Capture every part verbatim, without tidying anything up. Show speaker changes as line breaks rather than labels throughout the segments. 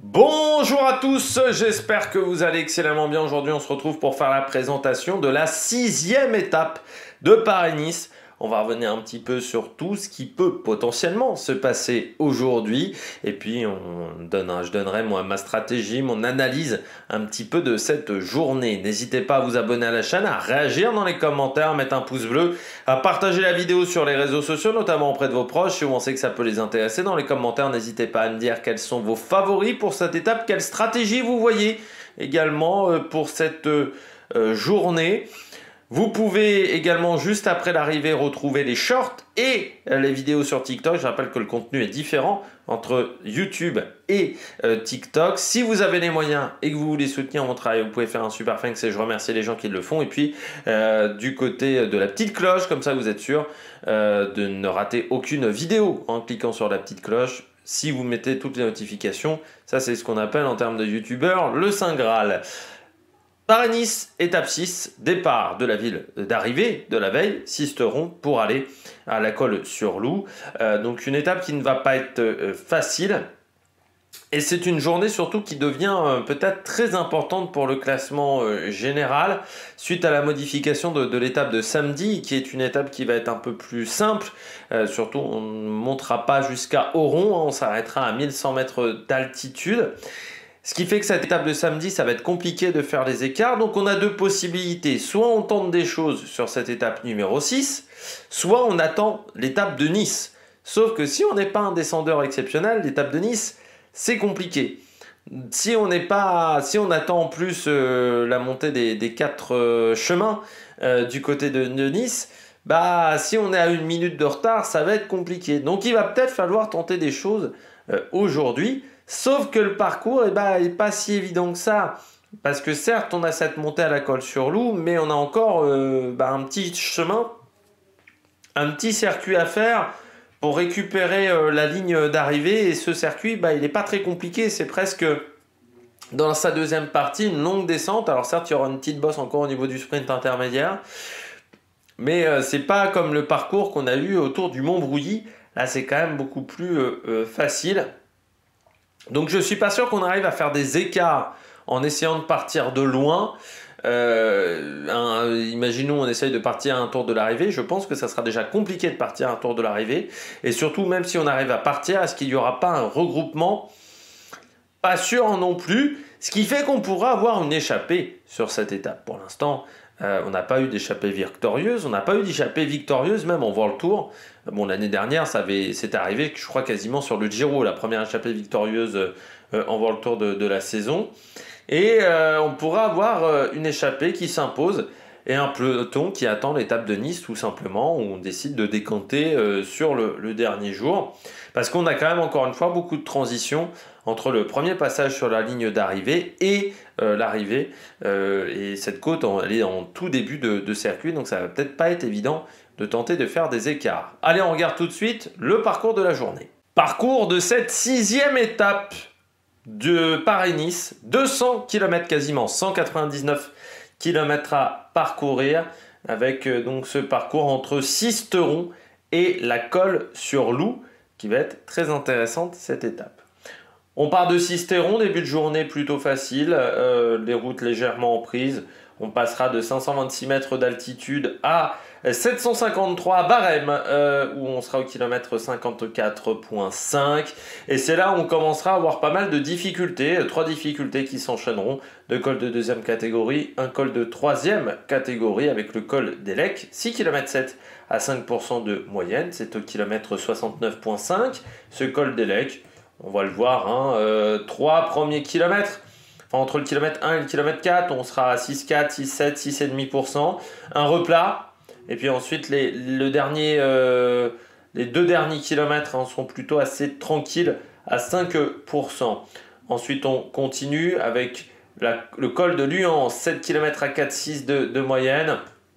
Bonjour à tous, j'espère que vous allez excellemment bien. Aujourd'hui, on se retrouve pour faire la présentation de la sixième étape de Paris-Nice. On va revenir un petit peu sur tout ce qui peut potentiellement se passer aujourd'hui. Et puis, on donne, je donnerai moi ma stratégie, mon analyse un petit peu de cette journée. N'hésitez pas à vous abonner à la chaîne, à réagir dans les commentaires, à mettre un pouce bleu, à partager la vidéo sur les réseaux sociaux, notamment auprès de vos proches. Si on sait que ça peut les intéresser, dans les commentaires, n'hésitez pas à me dire quels sont vos favoris pour cette étape, quelle stratégie vous voyez également pour cette journée. Vous pouvez également, juste après l'arrivée, retrouver les shorts et les vidéos sur TikTok. Je rappelle que le contenu est différent entre YouTube et euh, TikTok. Si vous avez les moyens et que vous voulez soutenir mon travail, vous pouvez faire un super thanks et je remercie les gens qui le font. Et puis, euh, du côté de la petite cloche, comme ça vous êtes sûr euh, de ne rater aucune vidéo en cliquant sur la petite cloche. Si vous mettez toutes les notifications, ça c'est ce qu'on appelle en termes de youtubeur le Saint Graal. Paris-Nice, étape six, départ de la ville d'arrivée de la veille, Sisteron, pour aller à la Colle-sur-Loup. Euh, donc une étape qui ne va pas être euh, facile. Et c'est une journée surtout qui devient euh, peut-être très importante pour le classement euh, général, suite à la modification de, de l'étape de samedi, qui est une étape qui va être un peu plus simple. Euh, surtout, on ne montera pas jusqu'à Oron, hein, on s'arrêtera à mille cent mètres d'altitude. Ce qui fait que cette étape de samedi, ça va être compliqué de faire les écarts. Donc on a deux possibilités. Soit on tente des choses sur cette étape numéro six, soit on attend l'étape de Nice. Sauf que si on n'est pas un descendeur exceptionnel, l'étape de Nice, c'est compliqué. Si on n'est pas, si on attend en plus euh, la montée des, des quatre euh, chemins euh, du côté de, de Nice, bah si on est à une minute de retard, ça va être compliqué. Donc il va peut-être falloir tenter des choses euh, aujourd'hui. Sauf que le parcours eh ben, n'est pas si évident que ça. Parce que certes, on a cette montée à la Colle-sur-Loup, mais on a encore euh, bah, un petit chemin, un petit circuit à faire pour récupérer euh, la ligne d'arrivée. Et ce circuit, bah, il n'est pas très compliqué. C'est presque, dans sa deuxième partie, une longue descente. Alors certes, il y aura une petite bosse encore au niveau du sprint intermédiaire. Mais euh, ce n'est pas comme le parcours qu'on a eu autour du Mont Brouilly. Là, c'est quand même beaucoup plus euh, euh, facile. Donc je ne suis pas sûr qu'on arrive à faire des écarts en essayant de partir de loin. Euh, un, imaginons on essaye de partir à un tour de l'arrivée. Je pense que ça sera déjà compliqué de partir à un tour de l'arrivée. Et surtout, même si on arrive à partir, est-ce qu'il n'y aura pas un regroupement? Pas sûr non plus. Ce qui fait qu'on pourra avoir une échappée sur cette étape. Pour l'instant, euh, on n'a pas eu d'échappée victorieuse. On n'a pas eu d'échappée victorieuse même en World Tour. Bon, l'année dernière, ça avait, c'est arrivé, je crois, quasiment sur le Giro, la première échappée victorieuse euh, en World Tour de, de la saison. Et euh, on pourra avoir euh, une échappée qui s'impose et un peloton qui attend l'étape de Nice, tout simplement, où on décide de décanter euh, sur le, le dernier jour. Parce qu'on a quand même, encore une fois, beaucoup de transitions entre le premier passage sur la ligne d'arrivée et euh, l'arrivée. Euh, et cette côte, elle est en tout début de, de circuit, donc ça va peut-être pas être évident de tenter de faire des écarts. Allez, on regarde tout de suite le parcours de la journée. Parcours de cette sixième étape de Paris-Nice, deux cents kilomètres quasiment, cent quatre-vingt-dix-neuf kilomètres à parcourir, avec euh, donc ce parcours entre Sisteron et la Colle-sur-Loup, qui va être très intéressante cette étape. On part de Sisteron, début de journée plutôt facile, euh, les routes légèrement en prise. On passera de cinq cent vingt-six mètres d'altitude à sept cent cinquante-trois à Barème, euh, où on sera au kilomètre cinquante-quatre virgule cinq. Et c'est là où on commencera à avoir pas mal de difficultés, trois difficultés qui s'enchaîneront. Deux cols de deuxième catégorie, un col de troisième catégorie avec le col d'Élec, six virgule sept kilomètres à cinq pour cent de moyenne, c'est au kilomètre soixante-neuf virgule cinq. Ce col d'Élec, on va le voir, hein, euh, trois premiers kilomètres. Enfin, entre le kilomètre un et le kilomètre quatre, on sera à six virgule quatre, six virgule sept, six virgule cinq pour cent. Un replat. Et puis ensuite, les, le dernier, euh, les deux derniers kilomètres hein, sont plutôt assez tranquilles à cinq pour cent. Ensuite, on continue avec la, le col de Luance, sept kilomètres à quatre virgule six de, de moyenne.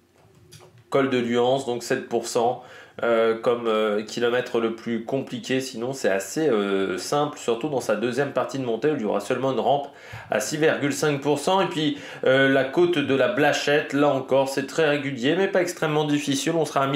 Col de Luance, donc sept pour cent. Euh, comme euh, kilomètre le plus compliqué, sinon c'est assez euh, simple, surtout dans sa deuxième partie de montée où il y aura seulement une rampe à six virgule cinq pour cent. Et puis euh, la côte de la Blachette, là encore c'est très régulier mais pas extrêmement difficile, on sera à mille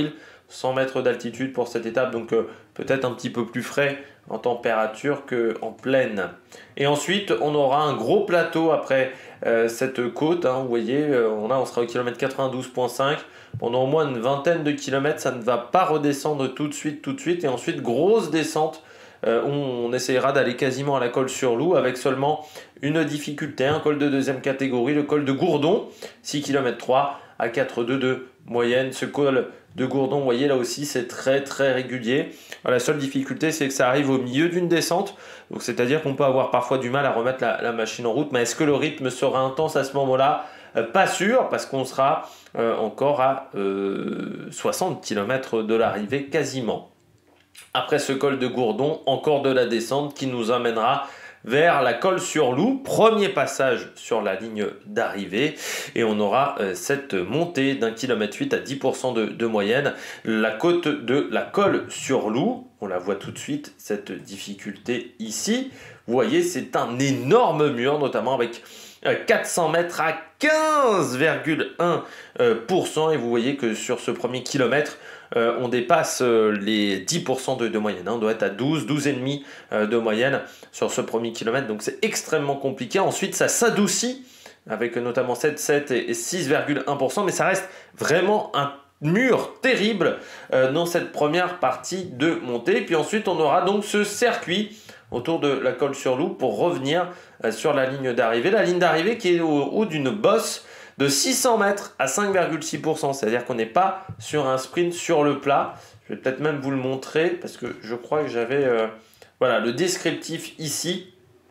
cent mètres d'altitude pour cette étape, donc euh, peut-être un petit peu plus frais en température qu'en plaine. Et ensuite, on aura un gros plateau après euh, cette côte. Hein, vous voyez, euh, on, a, on sera au kilomètre quatre-vingt-douze virgule cinq. Pendant au moins une vingtaine de kilomètres, ça ne va pas redescendre tout de suite, tout de suite. Et ensuite, grosse descente. Euh, on, on essayera d'aller quasiment à la colle sur Loup avec seulement une difficulté, un col de deuxième catégorie, le col de Gourdon, six kilomètres trois à quatre virgule deux de moyenne. Ce col de Gourdon, vous voyez là aussi, c'est très très régulier. La seule difficulté, c'est que ça arrive au milieu d'une descente, donc c'est-à-dire qu'on peut avoir parfois du mal à remettre la, la machine en route. Mais est-ce que le rythme sera intense à ce moment-là? euh, Pas sûr, parce qu'on sera euh, encore à euh, soixante kilomètres de l'arrivée quasiment. Après ce col de Gourdon, encore de la descente qui nous amènera vers la colle sur Loup, premier passage sur la ligne d'arrivée, et on aura euh, cette montée d'un kilomètre huit à dix pour cent de, de moyenne. La côte de la colle sur Loup, on la voit tout de suite, cette difficulté ici. Vous voyez, c'est un énorme mur, notamment avec euh, quatre cents mètres à quinze virgule un pour cent, et vous voyez que sur ce premier kilomètre, Euh, on dépasse euh, les dix pour cent de, de moyenne, hein. On doit être à douze, douze virgule cinq euh, de moyenne sur ce premier kilomètre, donc c'est extrêmement compliqué. Ensuite, ça s'adoucit avec notamment sept, sept et six virgule un pour cent, mais ça reste vraiment un mur terrible euh, dans cette première partie de montée. Puis ensuite, on aura donc ce circuit autour de la colle sur Loup pour revenir euh, sur la ligne d'arrivée. La ligne d'arrivée qui est au haut d'une bosse de six cents mètres à cinq virgule six pour cent, c'est-à-dire qu'on n'est pas sur un sprint sur le plat. Je vais peut-être même vous le montrer parce que je crois que j'avais euh, voilà, le descriptif ici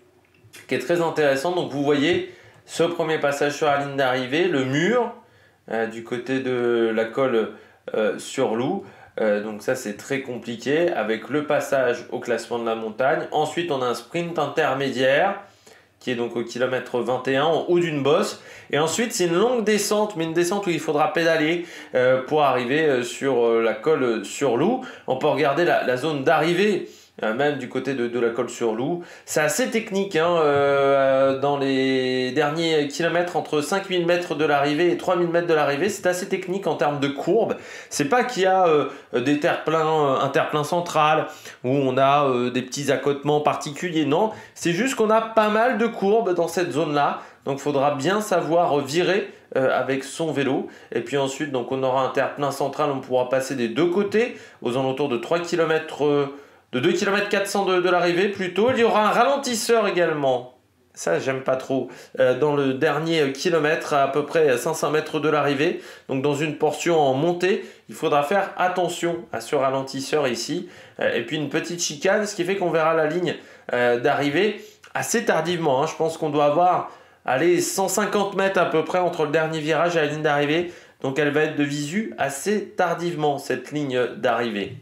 qui est très intéressant. Donc vous voyez ce premier passage sur la ligne d'arrivée, le mur euh, du côté de la colle euh, sur Loup. Euh, donc ça c'est très compliqué avec le passage au classement de la montagne. Ensuite on a un sprint intermédiaire qui est donc au kilomètre vingt et un en haut d'une bosse, et ensuite c'est une longue descente, mais une descente où il faudra pédaler euh, pour arriver euh, sur euh, la colle sur Loup. On peut regarder la, la zone d'arrivée euh, même du côté de, de la colle sur Loup. C'est assez technique hein, euh, dans les derniers kilomètres, entre cinq mille mètres de l'arrivée et trois mille mètres de l'arrivée, c'est assez technique en termes de courbes. C'est pas qu'il y a euh, des terre-pleins, euh, un terre-plein central où on a euh, des petits accotements particuliers, non, c'est juste qu'on a pas mal de courbes dans cette zone-là, donc il faudra bien savoir virer euh, avec son vélo. Et puis ensuite, donc, on aura un terre-plein central, on pourra passer des deux côtés, aux alentours de trois kilomètres, euh, de deux kilomètres quatre cents de, de l'arrivée plutôt. Il y aura un ralentisseur également. Ça, j'aime pas trop. Euh, dans le dernier kilomètre, à peu près cinq cents mètres de l'arrivée, donc dans une portion en montée, il faudra faire attention à ce ralentisseur ici. Euh, et puis une petite chicane, ce qui fait qu'on verra la ligne euh, d'arrivée assez tardivement. Hein. Je pense qu'on doit avoir allez, cent cinquante mètres à peu près entre le dernier virage et la ligne d'arrivée. Donc elle va être de visu assez tardivement, cette ligne d'arrivée.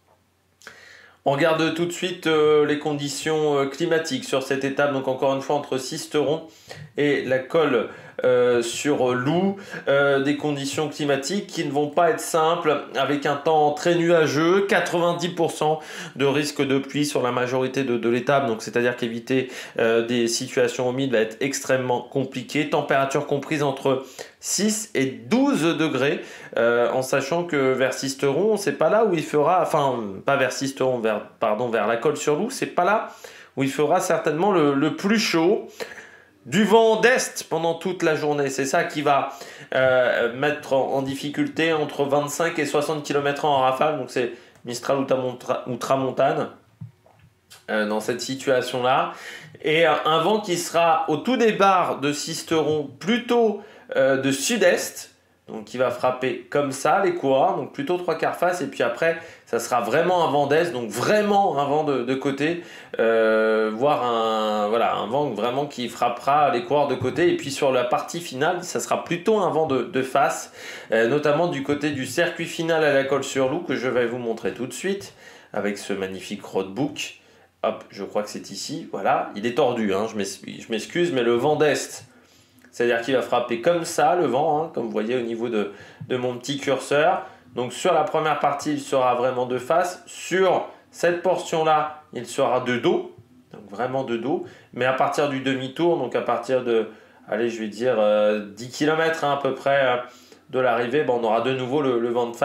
On regarde tout de suite euh, les conditions euh, climatiques sur cette étape, donc encore une fois entre Sisteron et la colle euh, sur Loup, euh, des conditions climatiques qui ne vont pas être simples, avec un temps très nuageux, quatre-vingt-dix pour cent de risque de pluie sur la majorité de, de l'étape, donc c'est-à-dire qu'éviter euh, des situations humides va être extrêmement compliqué, température comprise entre six et douze degrés, euh, en sachant que vers Sisteron, c'est pas là où il fera, enfin pas vers Sisteron, vers, pardon, vers la colle sur Loup, c'est pas là où il fera certainement le, le plus chaud. Du vent d'est pendant toute la journée, c'est ça qui va euh, mettre en, en difficulté entre vingt-cinq et soixante kilomètres en rafale, donc c'est Mistral ou Tramontane euh, dans cette situation-là. Et euh, un vent qui sera au tout départ de Sisteron plutôt euh, de sud-est, donc qui va frapper comme ça les coureurs, donc plutôt trois quarts face, et puis après ça sera vraiment un vent d'est, donc vraiment un vent de, de côté, euh, voire un, voilà, un vent vraiment qui frappera les coureurs de côté, et puis sur la partie finale ça sera plutôt un vent de, de face, euh, notamment du côté du circuit final à la colle sur Loup que je vais vous montrer tout de suite avec ce magnifique roadbook. Hop, je crois que c'est ici, voilà, il est tordu, hein, je m'excuse, mais le vent d'est, c'est-à-dire qu'il va frapper comme ça, le vent, hein, comme vous voyez au niveau de, de mon petit curseur. Donc sur la première partie, il sera vraiment de face. Sur cette portion-là, il sera de dos, donc vraiment de dos. Mais à partir du demi-tour, donc à partir de, allez, je vais dire euh, dix kilomètres hein, à peu près euh, de l'arrivée, ben, on aura de nouveau le, le vent de face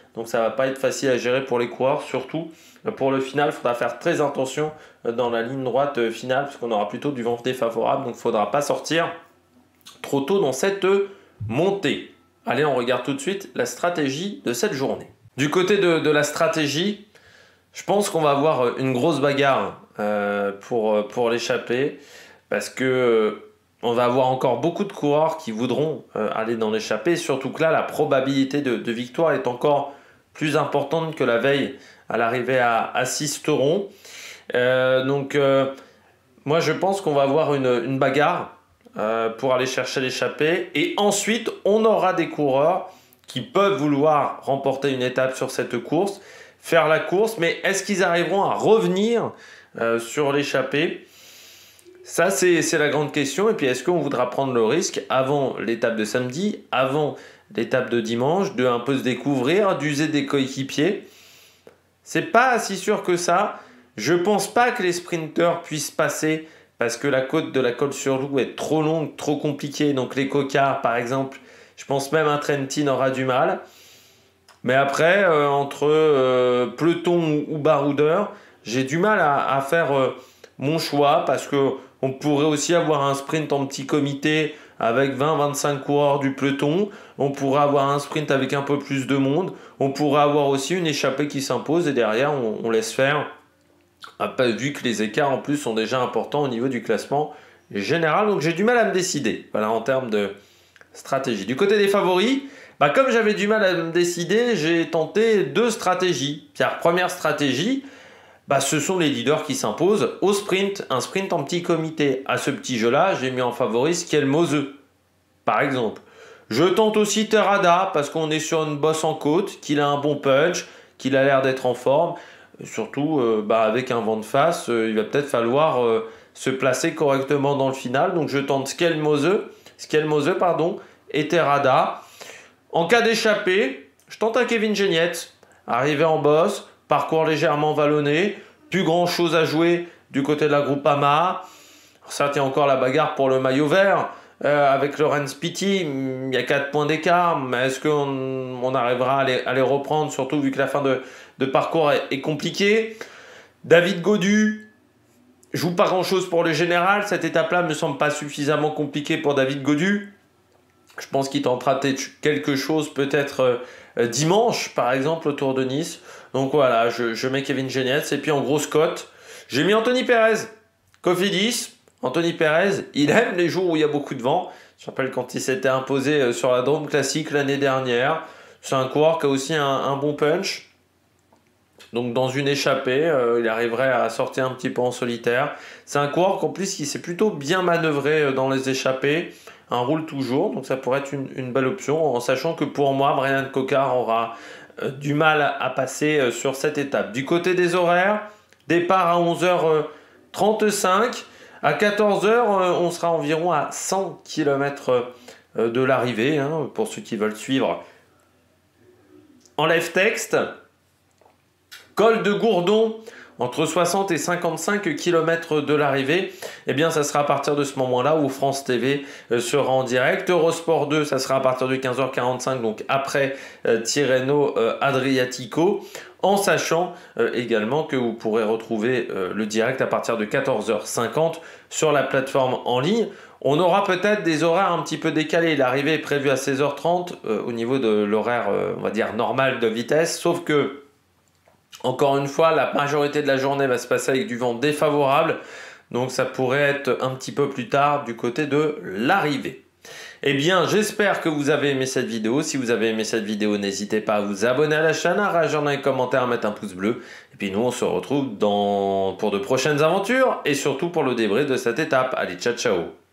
Donc ça va pas être facile à gérer pour les coureurs, surtout pour le final. Il faudra faire très attention dans la ligne droite finale, parce qu'on aura plutôt du vent défavorable. Donc il ne faudra pas sortir trop tôt dans cette montée. Allez, on regarde tout de suite la stratégie de cette journée. Du côté de, de la stratégie, je pense qu'on va avoir une grosse bagarre euh, pour, pour l'échappée, parce que euh, on va avoir encore beaucoup de coureurs qui voudront euh, aller dans l'échappée, surtout que là, la probabilité de, de victoire est encore plus importante que la veille à l'arrivée à, à Sisteron. Euh, donc, euh, moi, je pense qu'on va avoir une, une bagarre euh, pour aller chercher l'échappée. Et ensuite, on aura des coureurs qui peuvent vouloir remporter une étape sur cette course, faire la course, mais est-ce qu'ils arriveront à revenir euh, sur l'échappée? Ça, c'est la grande question. Et puis, est-ce qu'on voudra prendre le risque avant l'étape de samedi, avant l'étape de dimanche, de un peu se découvrir, d'user des coéquipiers? C'est pas si sûr que ça. Je pense pas que les sprinteurs puissent passer parce que la côte de la Colle-sur-Loup est trop longue, trop compliquée. Donc, les cocards, par exemple, je pense même un Trentin aura du mal. Mais après, euh, entre euh, peloton ou, ou baroudeur, j'ai du mal à, à faire euh, mon choix parce que on pourrait aussi avoir un sprint en petit comité avec vingt à vingt-cinq coureurs du peloton. On pourrait avoir un sprint avec un peu plus de monde. On pourrait avoir aussi une échappée qui s'impose et derrière, on, on laisse faire. Vu que les écarts en plus sont déjà importants au niveau du classement général. Donc j'ai du mal à me décider, voilà, en termes de stratégie. Du côté des favoris, bah, comme j'avais du mal à me décider, j'ai tenté deux stratégies. Pierre, première stratégie, bah, ce sont les leaders qui s'imposent au sprint, un sprint en petit comité. À ce petit jeu-là, j'ai mis en favori Skelmose, par exemple. Je tente aussi Terrada, parce qu'on est sur une bosse en côte, qu'il a un bon punch, qu'il a l'air d'être en forme. Et surtout, euh, bah, avec un vent de face, euh, il va peut-être falloir euh, se placer correctement dans le final. Donc je tente Skelmose, Skelmose pardon, et Terrada. En cas d'échappée, je tente un Kevin Geniette, arrivé en bosse, parcours légèrement vallonné, plus grand chose à jouer du côté de la Groupama. Certes, il y a encore la bagarre pour le maillot vert euh, avec Laurens Pitty. Il y a quatre points d'écart, mais est-ce qu'on on arrivera à les, à les reprendre, surtout vu que la fin de, de parcours est, est compliquée. David Gaudu joue pas grand-chose pour le général. Cette étape-là me semble pas suffisamment compliquée pour David Gaudu. Je pense qu'il tentera quelque chose peut-être euh, dimanche, par exemple, au Tour de Nice. Donc voilà, je, je mets Kevin Genietz. Et puis en grosse cote, j'ai mis Anthony Perez. Cofidis, Anthony Perez, il aime les jours où il y a beaucoup de vent. Je rappelle quand il s'était imposé sur la Drôme Classique l'année dernière. C'est un coureur qui a aussi un, un bon punch. Donc dans une échappée, euh, il arriverait à sortir un petit peu en solitaire. C'est un coureur qu'en plus, il s'est plutôt bien manœuvré dans les échappées. Un roule toujours, donc ça pourrait être une, une belle option, en sachant que pour moi, Brian Cocard aura euh, du mal à, à passer euh, sur cette étape. Du côté des horaires, départ à onze heures trente-cinq, à quatorze heures, euh, on sera environ à cent kilomètres euh, de l'arrivée, hein, pour ceux qui veulent suivre. En live texte, col de Gourdon, entre soixante et cinquante-cinq kilomètres de l'arrivée, eh bien ça sera à partir de ce moment-là où France T V euh, sera en direct. Eurosport deux, ça sera à partir de quinze heures quarante-cinq, donc après euh, Tirreno euh, Adriatico, en sachant euh, également que vous pourrez retrouver euh, le direct à partir de quatorze heures cinquante sur la plateforme en ligne. On aura peut-être des horaires un petit peu décalés. L'arrivée est prévue à seize heures trente euh, au niveau de l'horaire, euh, on va dire, normal de vitesse, sauf que encore une fois, la majorité de la journée va se passer avec du vent défavorable, donc ça pourrait être un petit peu plus tard du côté de l'arrivée. Eh bien, j'espère que vous avez aimé cette vidéo. Si vous avez aimé cette vidéo, n'hésitez pas à vous abonner à la chaîne, à réagir dans les commentaires, à mettre un pouce bleu. Et puis nous, on se retrouve dans... pour de prochaines aventures et surtout pour le débrief de cette étape. Allez, ciao, ciao!